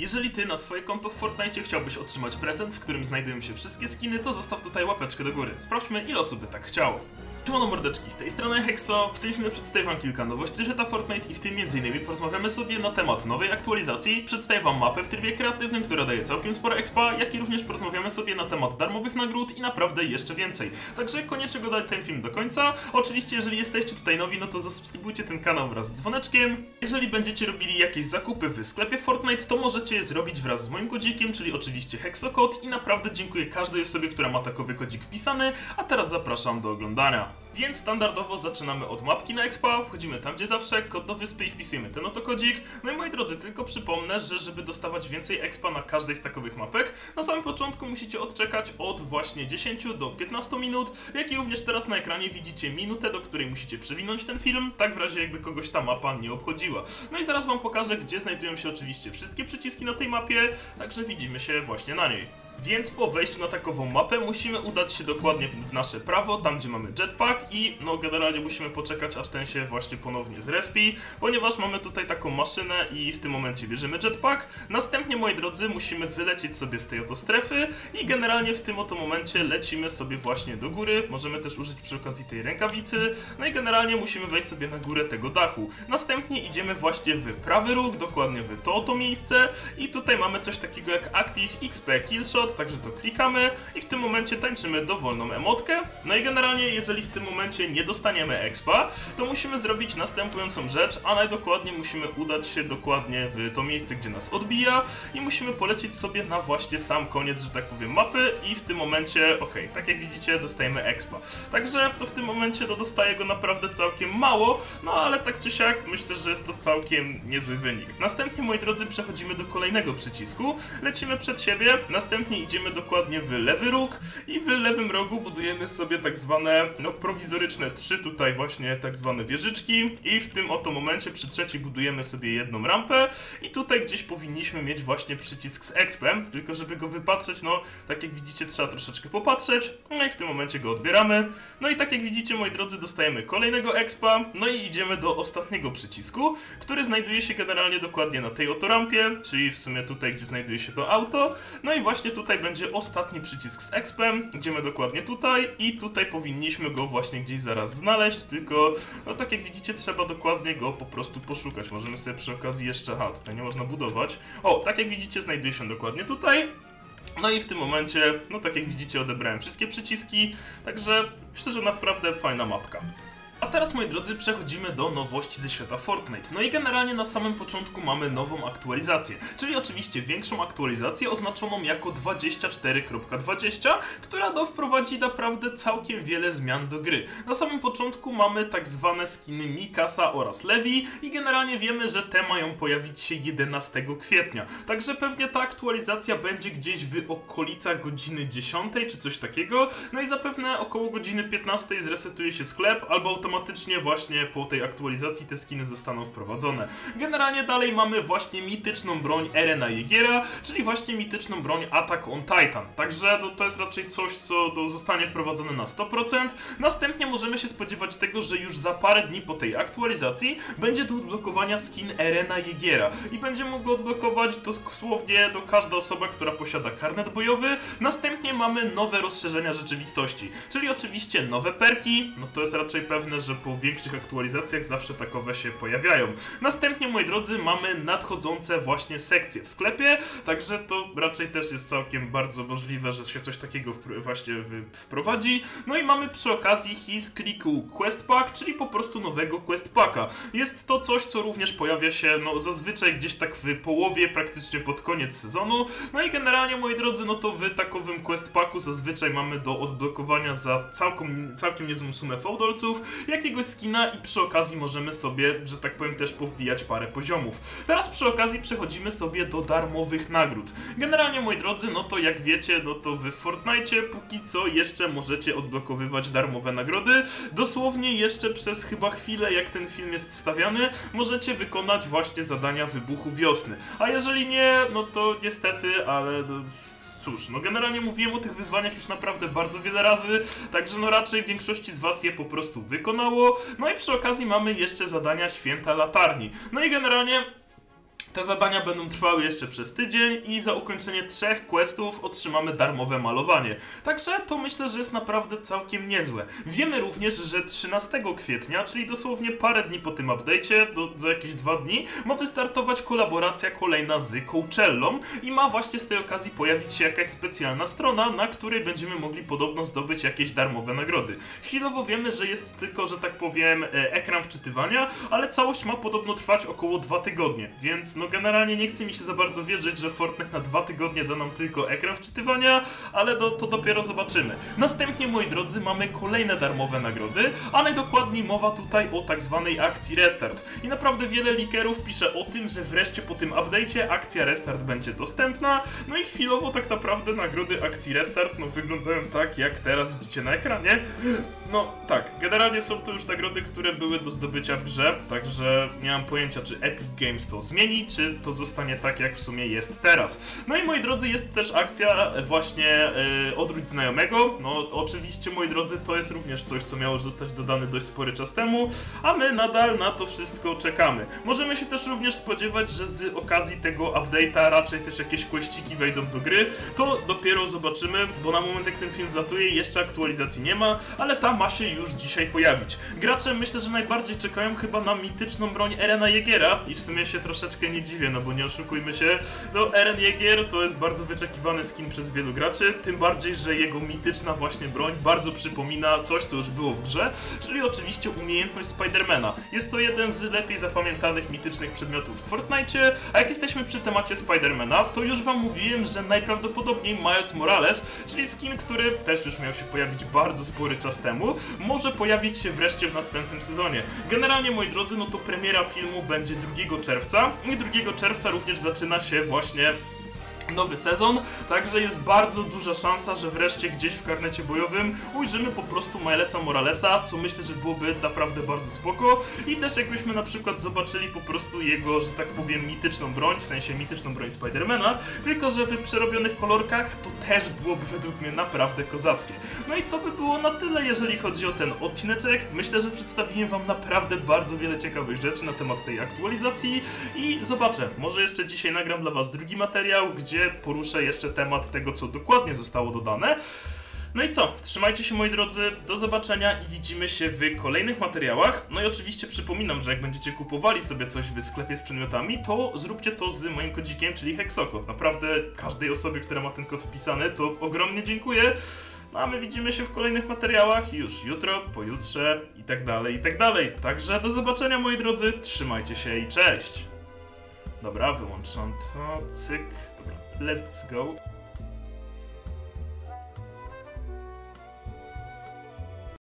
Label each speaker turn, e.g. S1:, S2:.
S1: Jeżeli ty na swoje konto w Fortnite chciałbyś otrzymać prezent, w którym znajdują się wszystkie skiny, to zostaw tutaj łapeczkę do góry. Sprawdźmy, ile osób by tak chciało. Siemano mordeczki, z tej strony Hexo. W tym filmie przedstawię wam kilka nowości świata Fortnite i w tym m.in. porozmawiamy sobie na temat nowej aktualizacji, przedstawię wam mapę w trybie kreatywnym, która daje całkiem sporo expa, jak i również porozmawiamy sobie na temat darmowych nagród i naprawdę jeszcze więcej. Także koniecznie oglądajcie ten film do końca. Oczywiście jeżeli jesteście tutaj nowi, no to zasubskrybujcie ten kanał wraz z dzwoneczkiem. Jeżeli będziecie robili jakieś zakupy w sklepie Fortnite, to możecie je zrobić wraz z moim kodzikiem, czyli oczywiście HexoCode i naprawdę dziękuję każdej osobie, która ma takowy kodzik wpisany, a teraz zapraszam do oglądania. Więc standardowo zaczynamy od mapki na expa, wchodzimy tam gdzie zawsze, kod do wyspy i wpisujemy ten oto kodzik. No i moi drodzy, tylko przypomnę, że żeby dostawać więcej expa na każdej z takowych mapek, na samym początku musicie odczekać od właśnie 10 do 15 minut, jak i również teraz na ekranie widzicie minutę, do której musicie przewinąć ten film, tak w razie jakby kogoś ta mapa nie obchodziła. No i zaraz wam pokażę, gdzie znajdują się oczywiście wszystkie przyciski na tej mapie, także widzimy się właśnie na niej. Więc po wejściu na takową mapę musimy udać się dokładnie w nasze prawo, tam gdzie mamy jetpack i no generalnie musimy poczekać, aż ten się właśnie ponownie zrespi, ponieważ mamy tutaj taką maszynę i w tym momencie bierzemy jetpack. Następnie, moi drodzy, musimy wylecieć sobie z tej oto strefy i generalnie w tym oto momencie lecimy sobie właśnie do góry. Możemy też użyć przy okazji tej rękawicy, no i generalnie musimy wejść sobie na górę tego dachu. Następnie idziemy właśnie w prawy róg, dokładnie w to oto miejsce i tutaj mamy coś takiego jak Active XP Killshot, także to klikamy i w tym momencie tańczymy dowolną emotkę. No i generalnie jeżeli w tym momencie nie dostaniemy expa, to musimy zrobić następującą rzecz, a najdokładniej musimy udać się dokładnie w to miejsce, gdzie nas odbija i musimy polecieć sobie na właśnie sam koniec, że tak powiem, mapy i w tym momencie, tak jak widzicie, dostajemy expa. Także to w tym momencie to dostaje go naprawdę całkiem mało, no ale tak czy siak myślę, że jest to całkiem niezły wynik. Następnie, moi drodzy, przechodzimy do kolejnego przycisku, lecimy przed siebie, następnie idziemy dokładnie w lewy róg i w lewym rogu budujemy sobie tak zwane, prowizoryczne 3 tutaj właśnie tak zwane wieżyczki i w tym oto momencie przy trzeciej budujemy sobie jedną rampę i tutaj gdzieś powinniśmy mieć właśnie przycisk z expem, tylko żeby go wypatrzeć, tak jak widzicie, trzeba troszeczkę popatrzeć, no i w tym momencie go odbieramy. No i tak jak widzicie, moi drodzy, dostajemy kolejnego expa, no i idziemy do ostatniego przycisku, który znajduje się generalnie dokładnie na tej oto rampie, czyli w sumie tutaj, gdzie znajduje się to auto, no i właśnie tutaj będzie ostatni przycisk z expem, idziemy dokładnie tutaj i tutaj powinniśmy go właśnie gdzieś zaraz znaleźć, tylko tak jak widzicie, trzeba dokładnie go po prostu poszukać. Możemy sobie przy okazji jeszcze, tutaj nie można budować. Tak jak widzicie, znajduje się dokładnie tutaj. No i w tym momencie, tak jak widzicie, odebrałem wszystkie przyciski, także myślę, że naprawdę fajna mapka. A teraz, moi drodzy, przechodzimy do nowości ze świata Fortnite. No i generalnie na samym początku mamy nową aktualizację, czyli oczywiście większą aktualizację oznaczoną jako 24.20, która wprowadzi naprawdę całkiem wiele zmian do gry. Na samym początku mamy tak zwane skiny Mikasa oraz Levi i generalnie wiemy, że te mają pojawić się 11 kwietnia. Także pewnie ta aktualizacja będzie gdzieś w okolicach godziny 10 czy coś takiego. No i zapewne około godziny 15 zresetuje się sklep albo automatycznie właśnie po tej aktualizacji te skiny zostaną wprowadzone. Generalnie dalej mamy właśnie mityczną broń Erena Jaegera, czyli właśnie mityczną broń Attack on Titan. Także to jest raczej coś, co zostanie wprowadzone na 100%. Następnie możemy się spodziewać tego, że już za parę dni po tej aktualizacji będzie do odblokowania skin Erena Jaegera i będzie mógł go odblokować dosłownie każda osoba, która posiada karnet bojowy. Następnie mamy nowe rozszerzenia rzeczywistości, czyli oczywiście nowe perki, to jest raczej pewne, że po większych aktualizacjach zawsze takowe się pojawiają. Następnie, moi drodzy, mamy nadchodzące właśnie sekcje w sklepie, także to raczej też jest całkiem bardzo możliwe, że się coś takiego właśnie wprowadzi. No i mamy przy okazji His Cliku Quest Pack, czyli po prostu nowego Quest Packa. Jest to coś, co również pojawia się zazwyczaj gdzieś tak w połowie, praktycznie pod koniec sezonu. No i generalnie, moi drodzy, to w takowym Quest Packu zazwyczaj mamy do odblokowania za całkiem niezłą sumę fałdolców jakiegoś skina i przy okazji możemy sobie, że tak powiem, też powbijać parę poziomów. Teraz przy okazji przechodzimy sobie do darmowych nagród. Generalnie, moi drodzy, to jak wiecie, to w Fortnite póki co jeszcze możecie odblokowywać darmowe nagrody. Dosłownie jeszcze przez chyba chwilę, jak ten film jest wstawiany, możecie wykonać właśnie zadania wybuchu wiosny. A jeżeli nie, to niestety, ale cóż, generalnie mówiłem o tych wyzwaniach już naprawdę bardzo wiele razy, także raczej większości z was je po prostu wykonało. No i przy okazji mamy jeszcze zadania Święta Latarni. No i generalnie Te zadania będą trwały jeszcze przez tydzień i za ukończenie 3 questów otrzymamy darmowe malowanie. Także to myślę, że jest naprawdę całkiem niezłe. Wiemy również, że 13 kwietnia, czyli dosłownie parę dni po tym update'cie, za jakieś 2 dni, ma wystartować kolaboracja kolejna z Coachellą i ma właśnie z tej okazji pojawić się jakaś specjalna strona, na której będziemy mogli podobno zdobyć jakieś darmowe nagrody. Chwilowo wiemy, że jest tylko, że tak powiem, ekran wczytywania, ale całość ma podobno trwać około 2 tygodnie, więc no generalnie nie chce mi się za bardzo wierzyć, że Fortnite na 2 tygodnie da nam tylko ekran wczytywania, ale to dopiero zobaczymy. Następnie, moi drodzy, mamy kolejne darmowe nagrody, a najdokładniej mowa tutaj o tak zwanej akcji Restart. I naprawdę wiele leakerów pisze o tym, że wreszcie po tym update'cie akcja Restart będzie dostępna, no i chwilowo tak naprawdę nagrody akcji Restart no wyglądają tak, jak teraz widzicie na ekranie. No tak, generalnie są to już nagrody, które były do zdobycia w grze, także nie mam pojęcia, czy Epic Games to zmieni, czy to zostanie tak, jak w sumie jest teraz. No i moi drodzy, jest też akcja właśnie Odwróć znajomego. No oczywiście, moi drodzy, to jest również coś, co miało zostać dodane dość spory czas temu, a my nadal na to wszystko czekamy. Możemy się też również spodziewać, że z okazji tego update'a raczej też jakieś questyki wejdą do gry. To dopiero zobaczymy, bo na moment jak ten film wlatuje jeszcze aktualizacji nie ma, ale ta ma się już dzisiaj pojawić. Gracze myślę, że najbardziej czekają chyba na mityczną broń Erena Jägera i w sumie się troszeczkę nie dziwię, no bo nie oszukujmy się, no Eren Jäger to jest bardzo wyczekiwany skin przez wielu graczy, tym bardziej, że jego mityczna właśnie broń bardzo przypomina coś, co już było w grze, czyli oczywiście umiejętność Spidermana. Jest to jeden z lepiej zapamiętanych mitycznych przedmiotów w Fortnite, a jak jesteśmy przy temacie Spidermana, to już wam mówiłem, że najprawdopodobniej Miles Morales, czyli skin, który też już miał się pojawić bardzo spory czas temu, może pojawić się wreszcie w następnym sezonie. Generalnie, moi drodzy, no to premiera filmu będzie 2 czerwca i 2 czerwca również zaczyna się właśnie nowy sezon, także jest bardzo duża szansa, że wreszcie gdzieś w karnecie bojowym ujrzymy po prostu Milesa Moralesa, co myślę, że byłoby naprawdę bardzo spoko i też jakbyśmy na przykład zobaczyli po prostu jego, że tak powiem, mityczną broń, w sensie mityczną broń Spidermana, tylko że w przerobionych kolorkach to też byłoby według mnie naprawdę kozackie. No i to by było na tyle, jeżeli chodzi o ten odcineczek. Myślę, że przedstawiłem wam naprawdę bardzo wiele ciekawych rzeczy na temat tej aktualizacji i zobaczę, może jeszcze dzisiaj nagram dla was drugi materiał, gdzie poruszę jeszcze temat tego, co dokładnie zostało dodane. No i co? Trzymajcie się, moi drodzy, do zobaczenia i widzimy się w kolejnych materiałach. No i oczywiście przypominam, że jak będziecie kupowali sobie coś w sklepie z przedmiotami, to zróbcie to z moim kodzikiem, czyli Hexokod. Naprawdę każdej osobie, która ma ten kod wpisany, to ogromnie dziękuję. No a my widzimy się w kolejnych materiałach już jutro, pojutrze i tak dalej, i tak dalej. Także do zobaczenia, moi drodzy, trzymajcie się i cześć! Dobra, wyłączam to, cyk, dobra, let's go.